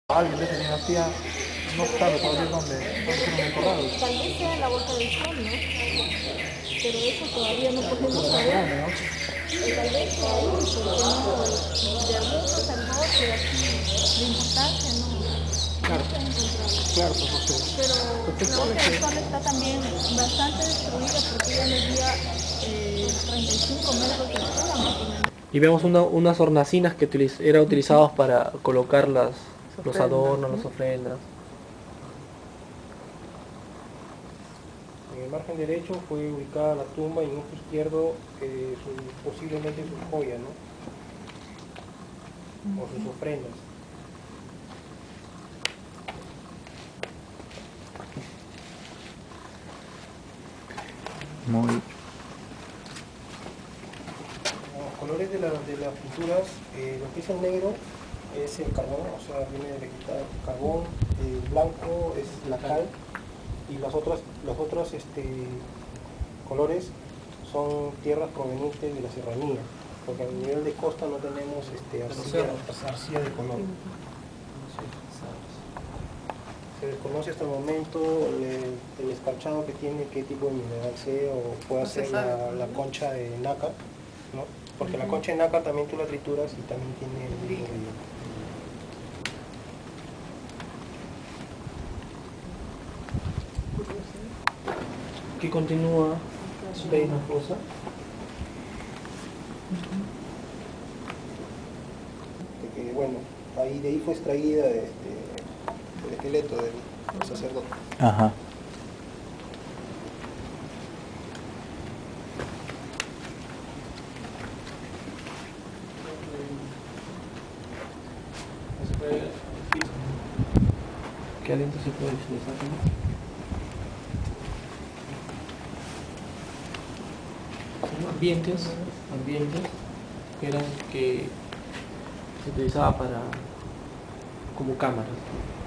alguien de esa dinastía no sabe todavía dónde fueron enterrados. Tal vez sea la bolsa del sol, ¿no? Pero eso todavía no Eso podemos es más saber. grande, ¿no? Tal vez sea ahí, porque no, de algunos al otro, así, de importancia, no Claro, se ha encontrado. claro, pues Pero lo que la pasa bolsa es del que, sol está también bastante destruida porque ya medía 35 metros de altura más o menos. Y vemos unas hornacinas que eran utilizados para colocar las los ofrendas, adornos, ¿no? las ofrendas. En el margen derecho fue ubicada la tumba y en el ojo izquierdo posiblemente sus joyas, ¿no? O sus ofrendas. Muy. Los colores de las pinturas, lo que es el negro es el carbón, o sea, viene de quitar carbón, el blanco es la cal y los otros colores son tierras provenientes de la serranía, porque a nivel de costa no tenemos arcilla de color. Se desconoce hasta el momento el escarchado que tiene, qué tipo de mineral sea, o puede ser la concha de nácar, ¿no? Porque la concha de nácar también tú la trituras y también tiene el brillo. Aquí continúa Reina Fosa. Que, bueno, ahí de ahí fue extraída el esqueleto del sacerdote. Ajá. ¿Qué aliento se puede utilizar? Son ambientes que se utilizaba como cámaras.